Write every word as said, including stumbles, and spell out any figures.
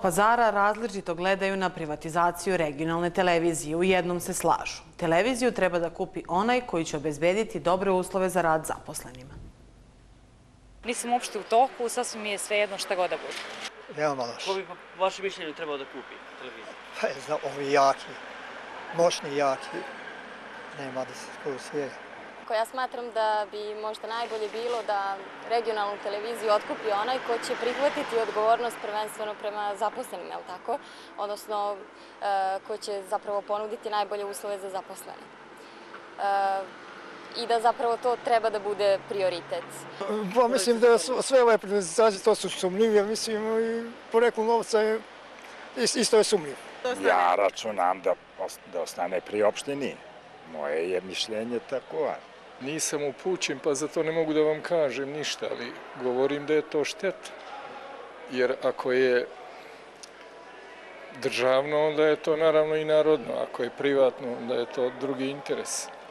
Pazara različito gledaju na privatizaciju regionalne televizije. U jednom se slažu. Televiziju treba da kupi onaj koji će obezbediti dobre uslove za rad zaposlenima. Nisam uopšte u toku, sasvim mi je svejedno šta god da bude. Veoma loš. Ko bi po vašem mišljenju trebao da kupi televiziju? Pa je znam, ovi jaki, moćni jaki, nema da se koju svijetu. Ja smatram da bi možda najbolje bilo da regionalnu televiziju otkupi onaj ko će prihvatiti odgovornost prvenstveno prema zaposlenim, je li tako? Odnosno, ko će zapravo ponuditi najbolje uslove za zaposlene. I da zapravo to treba da bude prioritet. Pa mislim da sve ove privatizacije to su sumnjive, mislim i poreklo novca je isto je sumnjiv. Ja računam da ostane pri opštini. Moje je mišljenje tako. Nisam upućen, pa zato ne mogu da vam kažem ništa, ali govorim da je to šteta. Jer ako je državno, onda je to naravno i narodno. Ako je privatno, onda je to drugi interes.